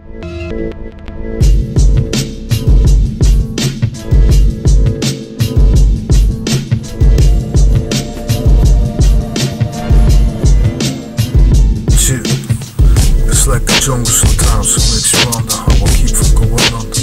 It's like the jungle sometimes, it makes you wonder how I keep from going under.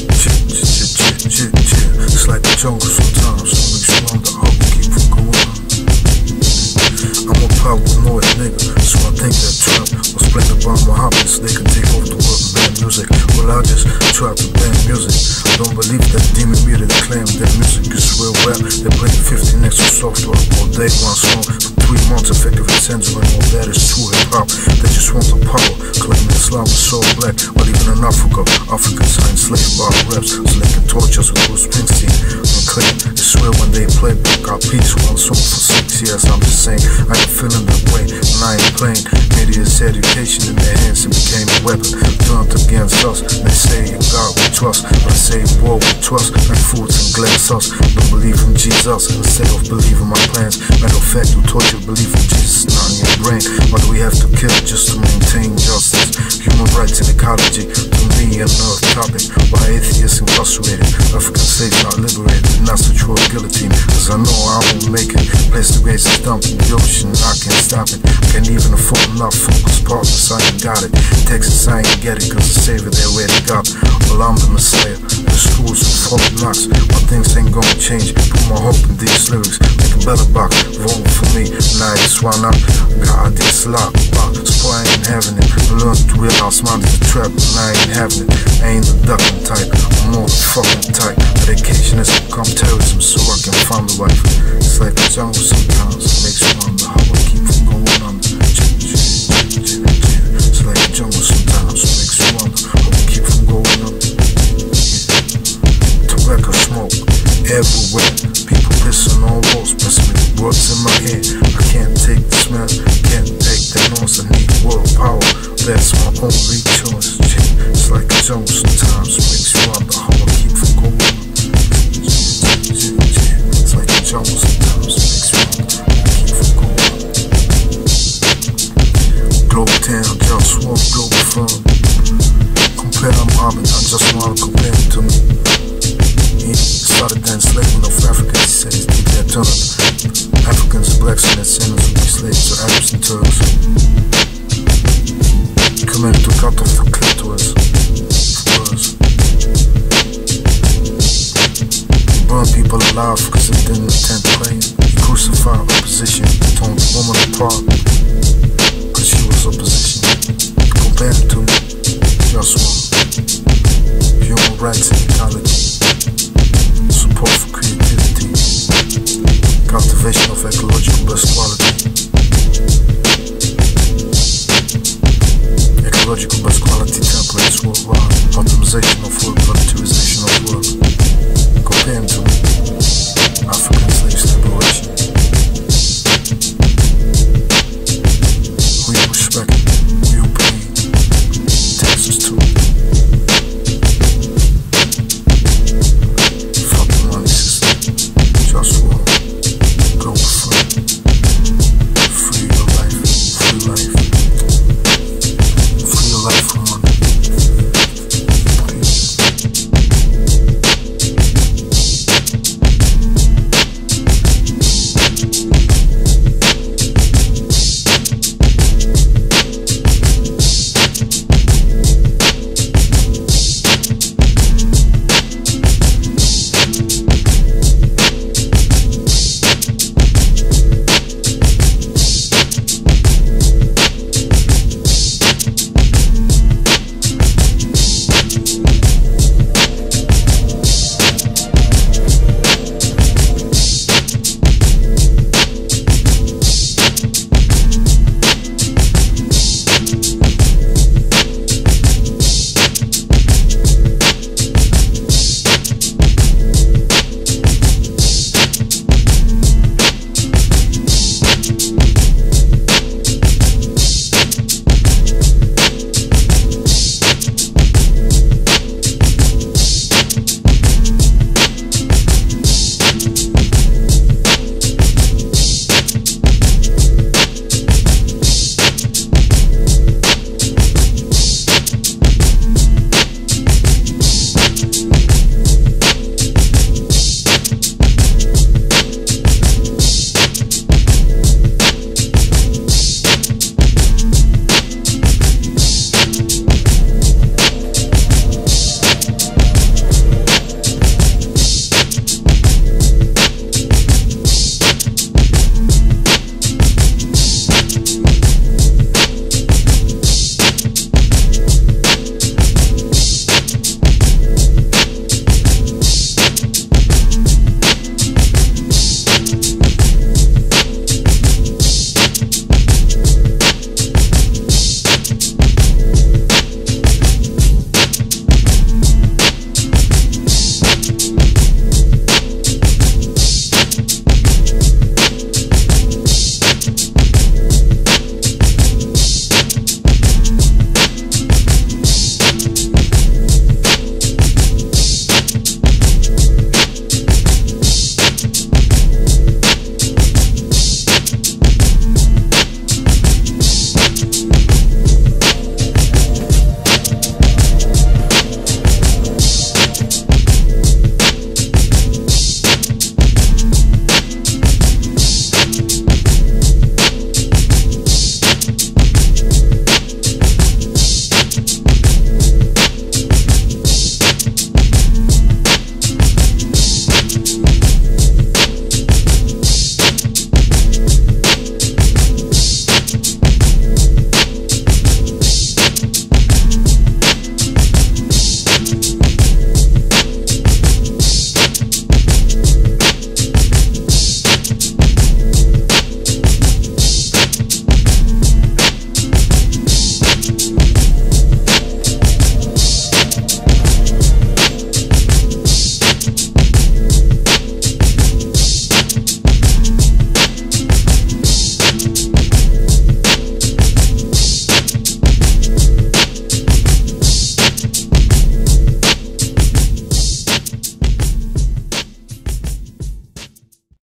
It's like the jungle sometimes, it makes you wonder how I keep from going under. I'm a paranoid nigga, so I think that trap was playing about my hobbies. They can take over the world and ban music. Well, I just try to ban music. I don't believe that demon media that claim that music is real rap. They play 50 next to soft rock all day, one song for 3 months, effectively censoring all that is true hip-hop. They just want the power, claiming Islam is so black. While even in Africa, Africans are enslaved by raps, so they can torture us with Bruce Springsteen and claim they swear when they play back our PeaceOne song for 6 years. I'm just saying, I ain't feeling that way, and I ain't playing. Media's education in their hands, it became a weapon turned against us. They say in God we trust, but I say in war we trust, like fruits and glass us. Don't believe in Jesus instead of believing my plans. Matter of fact, you taught you believe in Jesus, not in your brain. Why do we have to kill just to maintain justice? Human rights and ecology, to me another topic. Why atheists incarcerated, African slaves not liberated, not such real guillotine. Cause I know I won't make it. Place the greatest dump in the ocean, I can't stop it. Can't even afford enough focus partners, I ain't got it. Texas, I ain't get it, cause the savior they already got. Well, I'm the messiah, the schools with 4 blocks. My things ain't gonna change, put my hope in these lyrics. Make a better box, vote for me, nice, why not? God, this lot, so I ain't having it. I learned to realize mine is a trap, and I ain't having it. I ain't the ducking type, I'm more the fucking type. Medication has become terrorism, so I can find the wife. It's like the jungle sometimes, it makes you wonder how I keep from going under. It's like the jungle sometimes, it makes you wonder how I keep from going under. Tobacco smoke everywhere, people pissing on walls, pressing me words in my head. I can't take the smell, can't take the noise. I need world power, that's my only choice. It's like the jungle sometimes, it makes you wonder how I keep from going under. It's like the jungle sometimes, it makes you wonder how I keep from going under. Global town, JustWar, Globalfirm. Compare I'm hobbing, I just wanna compare it to me. Started the enslavement of Africans, he said he's deep their turn. Africans, blacks, and their sinners will be slaves to Arabs and Turks. Come in to cut off the clitoris for us. He burned people alive because they didn't attend praying. He crucified opposition, torn the woman apart because she was opposition. Compare it to JustWar, human rights and ecology. Support for creativity, cultivation of ecological best quality, ecological best quality templates worldwide, optimization of work, voluntariation of work. Compare them to me.